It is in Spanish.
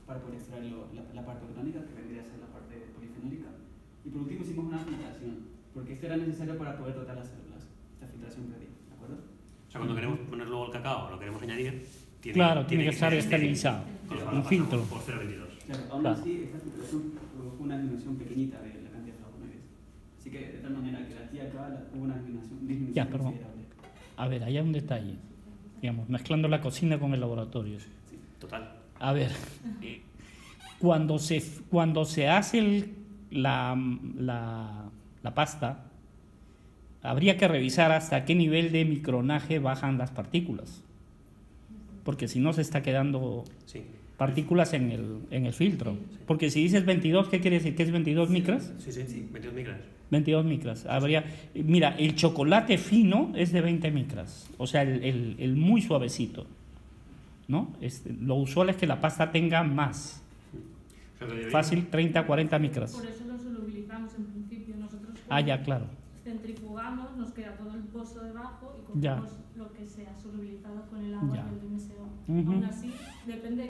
para poder extraer la parte orgánica, que vendría a ser la parte polifenólica. Y por último hicimos una filtración, porque esto era necesario para poder tratar las células, esta filtración previa, ¿de acuerdo? O sea, cuando queremos poner luego el cacao, lo queremos añadir, tiene que estar esterilizado, un filtro. Por 0,22. Claro, aún así, esta filtración produjo una disminución pequeñita de la cantidad de flavonoides. Así que, de tal manera que aquí acá hubo una disminución Ya, perdón. considerable. A ver, hay un detalle, digamos, mezclando la cocina con el laboratorio. Sí. Total. A ver, cuando se hace la pasta, habría que revisar hasta qué nivel de micronaje bajan las partículas, porque si no se está quedando Sí. partículas en el filtro. Porque si dices 22, ¿qué quiere decir? ¿Que es 22 micras? Sí, 22 micras. 22 micras. Mira, el chocolate fino es de 20 micras, o sea, el muy suavecito, ¿no? Lo usual es que la pasta tenga más. O sea, Fácil, 30, 40 micras. Por eso lo solubilizamos en principio. Nosotros Ya, claro. centrifugamos, nos queda todo el pozo debajo y Ya. cogemos lo que se ha solubilizado con el agua Ya. del MSO. Ujú. Aún así, depende